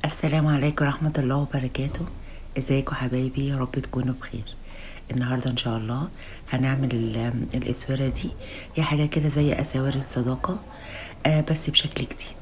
السلام عليكم ورحمة الله وبركاته. ازيكم حبايبي؟ يا رب تكونوا بخير. النهاردة ان شاء الله هنعمل الاسورة دي. هي حاجة كده زي اساور الصداقة، بس بشكل جديد.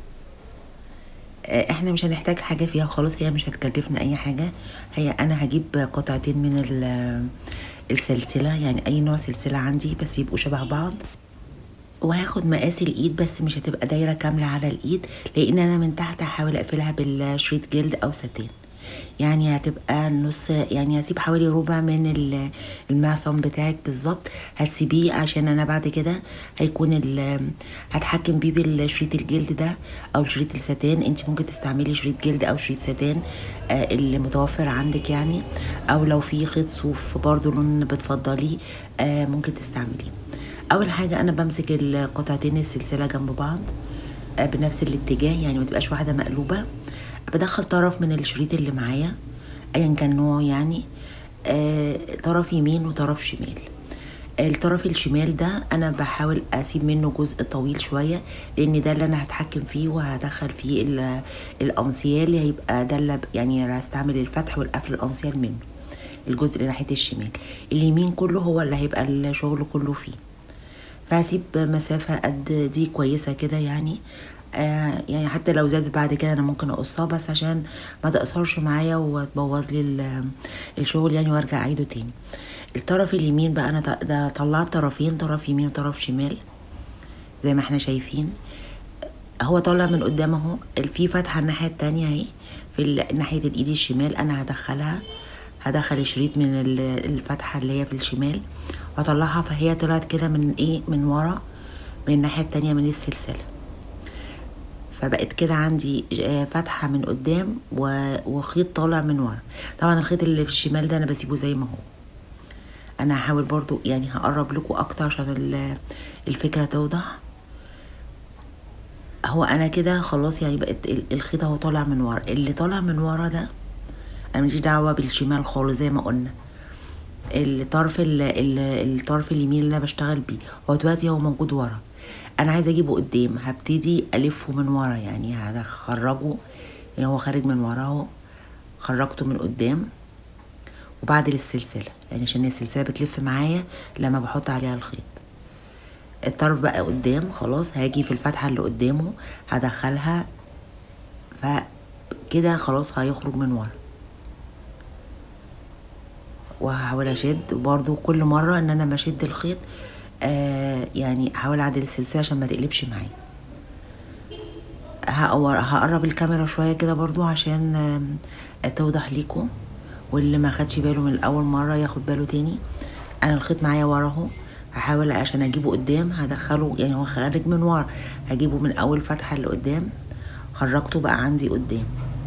احنا مش هنحتاج حاجة فيها خالص، هي مش هتكلفنا اي حاجة. هي انا هجيب قطعتين من السلسلة، يعني اي نوع سلسلة عندي بس يبقوا شبه بعض، وهاخد مقاس الايد بس مش هتبقى دايره كامله على الايد، لان انا من تحت هحاول اقفلها بالشريط جلد او ساتين. يعني هتبقى نص، يعني هسيب حوالي ربع من المعصم بتاعك بالظبط. هتسيبيه عشان انا بعد كده هيكون هتحكم بيه بالشريط الجلد ده او شريط الساتين. انت ممكن تستعملي شريط جلد او شريط ساتين اللي متوفر عندك يعني، او لو في خيط صوف برضو لون بتفضليه ممكن تستعمليه. اول حاجه انا بمسك القطعتين السلسله جنب بعض بنفس الاتجاه، يعني ما تبقاش واحده مقلوبه. بدخل طرف من الشريط اللي معايا ايا كان نوعه، يعني طرف يمين وطرف شمال. الطرف الشمال ده انا بحاول اسيب منه جزء طويل شويه، لان ده اللي انا هتحكم فيه وهدخل فيه الانسيال اللي هيبقى ده اللي يعني هستعمل الفتح والقفل الانسيال منه. الجزء اللي ناحيه الشمال، اليمين كله هو اللي هيبقى الشغل كله فيه. فهسيب مسافة قد دي كويسة كده يعني. يعني حتى لو زادت بعد كده انا ممكن اقصها، بس عشان ما تقصرش معايا وتبوظ لي الشغل يعني، وارجع اعيده تاني. الطرف اليمين بقى انا ده طلعت طرفين، طرف يمين وطرف شمال زي ما احنا شايفين. هو طالع من قدام اهو، في فتحة الناحية التانية اهي في ناحية الايد الشمال. انا هدخل الشريط من الفتحة اللي هي في الشمال واطلعها، فهي طلعت كده من ايه، من ورا، من الناحية التانية من السلسلة. فبقت كده عندي فتحة من قدام وخيط طالع من ورا. طبعا الخيط اللي في الشمال ده انا بسيبه زي ما هو. انا هحاول برضو يعني هقرب لكم اكتر عشان الفكرة توضح. هو انا كده خلاص يعني بقت الخيط اهو طالع من ورا. اللي طالع من ورا ده انا ماليش دعوة بالشمال خالص زي ما قلنا. الطرف اليمين اللي انا بشتغل بيه هو دلوقتي هو موجود ورا. انا عايزه اجيبه قدام، هبتدي الفه من ورا، يعني هخرجه، يعني هو خارج من ورا اهو، خرجته من قدام وبعد للسلسله، يعني عشان السلسله بتلف معايا لما بحط عليها الخيط. الطرف بقى قدام خلاص، هاجي في الفتحه اللي قدامه هدخلها، فكده خلاص هيخرج من ورا. وهحاول اشد برضو كل مره ان انا بشد الخيط يعني احاول اعدل السلسله عشان ما تقلبش معايا. هقرب الكاميرا شويه كده برضو عشان توضح ليكم، واللي ما خدش باله من اول مره ياخد باله تاني. انا الخيط معايا ورا اهو، هحاول عشان اجيبه قدام هدخله، يعني هو خارج من ورا، هجيبه من اول فتحه اللي قدام، خرجته بقى عندي قدام.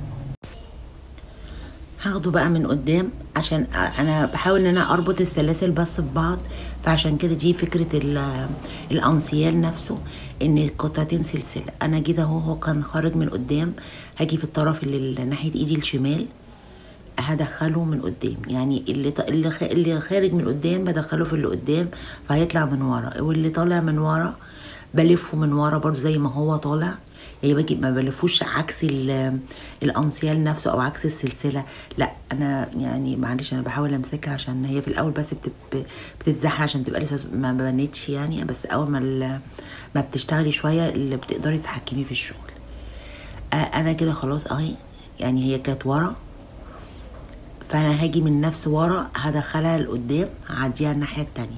هاخده بقى من قدام عشان انا بحاول ان انا اربط السلاسل بس ببعض. فعشان كده دي فكرة الانسيال نفسه، ان قطعتين سلسلة. انا جيت اهو، هو كان خارج من قدام، هاجي في الطرف اللي ناحية ايدي الشمال هدخله من قدام، يعني اللي خارج من قدام بدخله في اللي قدام فهيطلع من ورا، واللي طالع من ورا بلفه من ورا برضو زي ما هو طالع. يعني باجي ما بلفوش عكس الانسيال نفسه او عكس السلسله، لا انا يعني معلش انا بحاول امسكها عشان هي في الاول بس بتتزحلق عشان تبقى لسه ما بنتش يعني، بس اول ما بتشتغلي شويه اللي بتقدري تتحكمي في الشغل. انا كده خلاص اهي، يعني هي كانت ورا، فانا هاجي من نفس ورا هدخلها لقدام، هعديها الناحيه التانية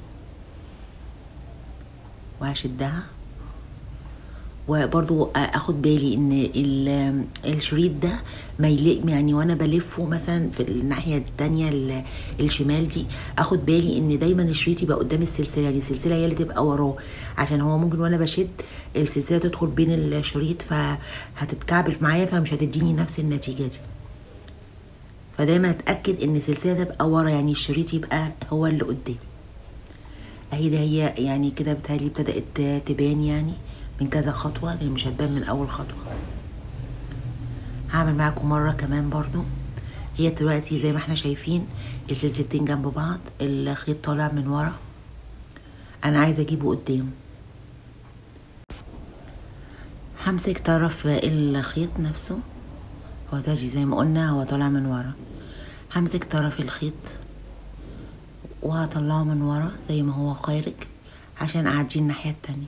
وهشدها. وبرضو اخد بالي ان الشريط ده ما يلق، يعني وانا بلفه مثلا في الناحيه التانية الشمال دي، اخد بالي ان دايما الشريط يبقى قدام السلسله، يعني السلسله هي اللي تبقى وراه، عشان هو ممكن وانا بشد السلسله تدخل بين الشريط فهتتكعبل معايا فمش هتديني نفس النتيجه دي. فدايما اتاكد ان السلسله تبقى ورا، يعني الشريط يبقى هو اللي قدام. اهي ده هي يعني كده بتهيألي ابتدأت تبان يعني من كذا خطوة، لان مش هتبان من اول خطوة. هعمل معاكم مرة كمان برضو. هي دلوقتي زي ما احنا شايفين السلسلتين جنب بعض، الخيط طالع من ورا، انا عايزة اجيبه قدام. همسك طرف الخيط نفسه، هو دلوقتي زي ما قلنا هو طالع من ورا. همسك طرف الخيط وهطلعه من ورا زي ما هو خارج عشان اعديه الناحية التانية.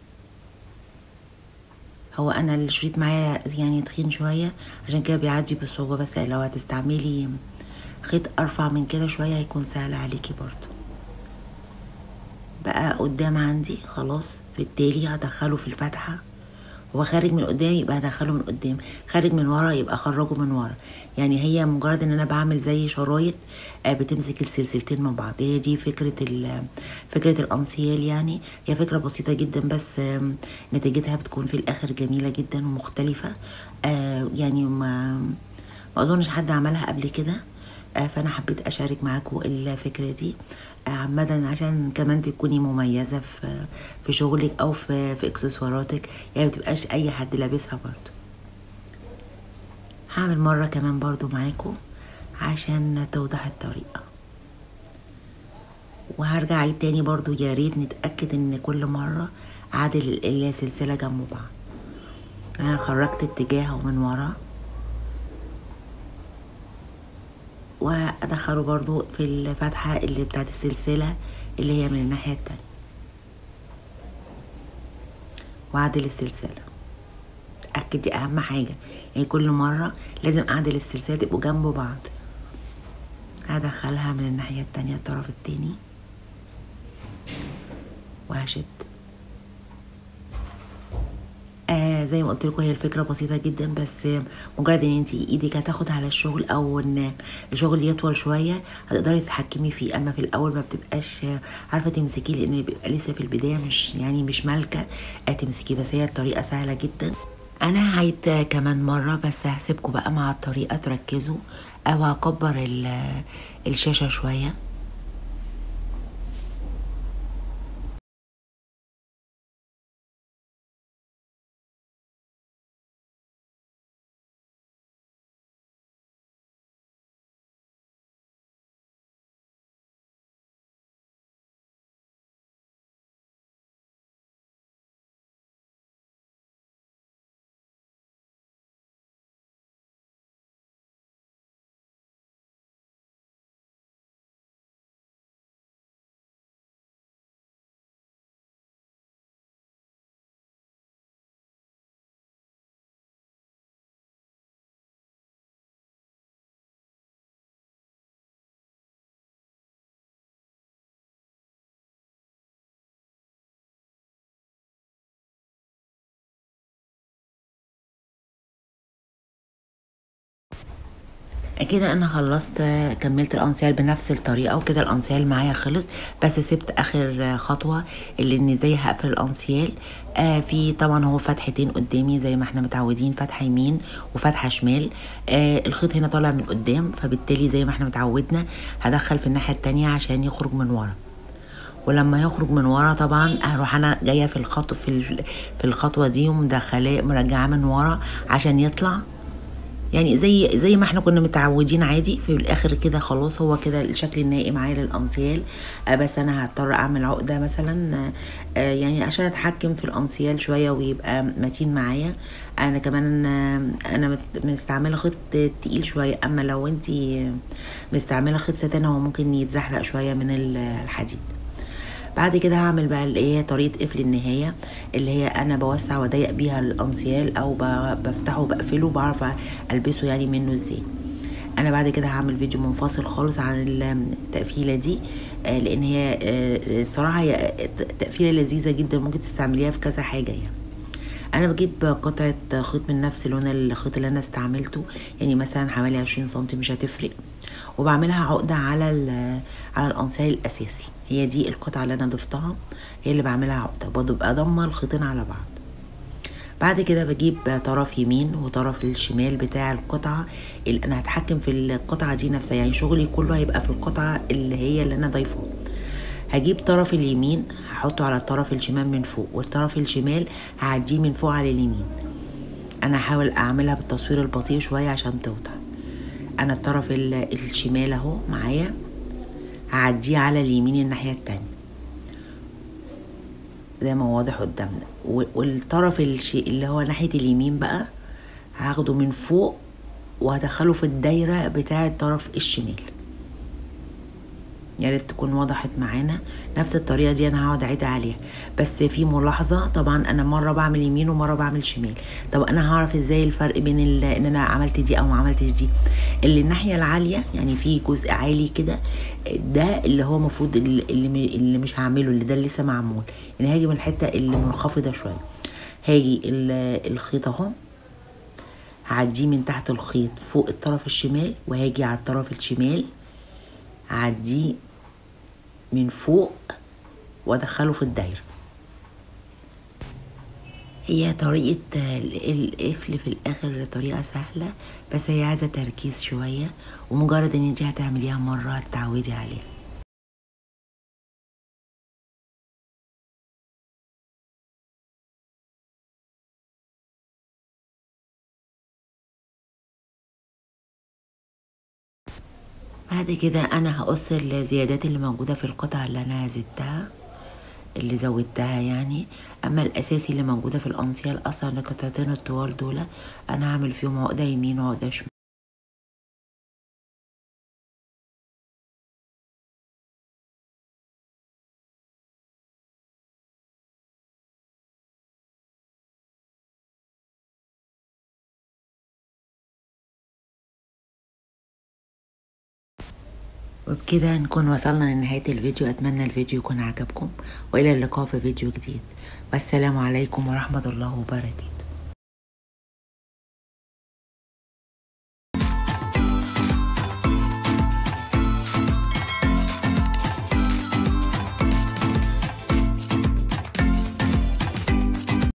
هو انا الشريط معايا يعني تخين شوية عشان كده بيعدي بصعوبة، بس لو هتستعملي خيط ارفع من كده شوية هيكون سهل عليكي برضو. بقى قدام عندي خلاص، في التالي هدخله في الفتحة. هو خارج من قدام يبقى هدخله من قدام، خارج من ورا يبقى خرجه من ورا. يعني هي مجرد ان انا بعمل زي شرايط بتمسك السلسلتين مع بعض. هي دي فكرة الانسيال. يعني هي فكرة بسيطة جدا، بس نتيجتها بتكون في الاخر جميلة جدا ومختلفة. يعني ما اظنش حد عملها قبل كده، فانا حبيت اشارك معاكم الفكرة دي عامة عشان كمان تكوني مميزة في شغلك او في اكسسواراتك، يعني متبقاش اي حد لابسها برضو. هعمل مرة كمان برضو معاكم عشان توضح الطريقة، وهرجع عيد تاني برضو. يا ريت نتأكد ان كل مرة عادل السلسلة جنب بعض. انا خرجت اتجاهه من ورا وادخله برضو في الفتحة اللي بتاعت السلسلة اللي هي من الناحية التانية، واعدل السلسلة. اتأكد، دي اهم حاجة، يعني كل مرة لازم اعدل السلسلة تبقوا جنب بعض. هدخلها من الناحية التانية الطرف التاني وهشد. زي ما قلت لكم هي الفكره بسيطه جدا، بس مجرد ان انت ايدك هتاخد على الشغل او ان الشغل يطول شويه هتقدري تتحكمي فيه. اما في الاول ما بتبقاش عارفه تمسكيه، لان بيبقى لسه في البدايه مش مالكه تمسكيه. بس هي الطريقه سهله جدا. انا هعيد كمان مره، بس هسيبكم بقى مع الطريقه تركزوا، او هكبر الشاشه شويه. كده انا خلصت، كملت الانسيال بنفس الطريقه، وكده الانسيال معايا خلص. بس سبت اخر خطوه اللي ان ازاي هقفل الانسيال. في طبعا هو فتحتين قدامي زي ما احنا متعودين، فتحه يمين وفتحه شمال. الخيط هنا طالع من قدام، فبالتالي زي ما احنا متعودنا هدخل في الناحيه التانية عشان يخرج من ورا. ولما يخرج من ورا طبعا هروح انا جايه في الخطوه دي ومدخلاه مرجعاه من ورا عشان يطلع. يعني زي ما احنا كنا متعودين عادي. في الاخر كده خلاص هو كده الشكل النهائي معايا للانسيال. بس انا هضطر اعمل عقده مثلا يعني عشان اتحكم في الانسيال شويه ويبقى متين معايا. انا كمان انا مستعمله خيط تقيل شويه، اما لو انتي مستعمله خيط ستان هو ممكن يتزحلق شويه من الحديد. بعد كده هعمل بقى اللي هي طريقه قفل النهايه، اللي هي انا بوسع واضيق بيها الانسيال، او بفتحه وبقفله، بعرف البسه يعني منه ازاي. انا بعد كده هعمل فيديو منفصل خالص عن التقفيله دي، لان هي الصراحه هي تقفيله لذيذه جدا، ممكن تستعمليها في كذا حاجه. يعني انا بجيب قطعه خيط من نفس لون الخيط اللي انا استعملته، يعني مثلا حوالي 20 سنتي مش هتفرق، وبعملها عقده على الانسيال الاساسي. هي دي القطعه اللي انا ضفتها، هي اللي بعملها عقده، ببقى ضمه الخيطين على بعض. بعد كده بجيب طرف يمين وطرف الشمال بتاع القطعه اللي انا هتحكم في القطعه دي نفسها، يعني شغلي كله هيبقى في القطعه اللي انا ضايفه. هجيب طرف اليمين هحطه على الطرف الشمال من فوق، والطرف الشمال هعديه من فوق على اليمين. انا هحاول اعملها بالتصوير البطيء شويه عشان توضح. انا الطرف الشمال اهو معايا هعديه على اليمين الناحيه التانية زي ما واضح قدامنا، والطرف اللي هو ناحيه اليمين بقى هاخده من فوق وهدخله في الدايرة بتاعة الطرف الشمال. يا ريت تكون وضحت معانا. نفس الطريقه دي انا هقعد اعيد عليها، بس في ملاحظه طبعا، انا مره بعمل يمين ومره بعمل شمال. طب انا هعرف ازاي الفرق بين ان انا عملت دي او ما عملتش دي؟ اللي الناحيه العاليه يعني في جزء عالي كده، ده اللي هو المفروض اللي مش هعمله، اللي ده اللي لسه معمول. يعني هاجي من الحته اللي منخفضه شويه، هاجي الخيط اهو، هعديه من تحت الخيط فوق الطرف الشمال، وهاجي على الطرف الشمال اعديه من فوق وادخله في الدايره. هي طريقه القفل في الاخر طريقه سهله، بس هي عايزه تركيز شويه، ومجرد ان انت هتعمليها مره هتتعودي عليها. بعد كده انا هقص الزيادات اللي موجوده في القطعه اللي انا زدتها، اللي زودتها يعني. اما الاساسي اللي موجوده في الانسيال اصلا القطعتين الطوال دول انا هعمل فيهم عقده يمين وعقده شمال. وبكده نكون وصلنا لنهاية الفيديو. أتمنى الفيديو يكون عجبكم، وإلى اللقاء في فيديو جديد، والسلام عليكم ورحمة الله وبركاته.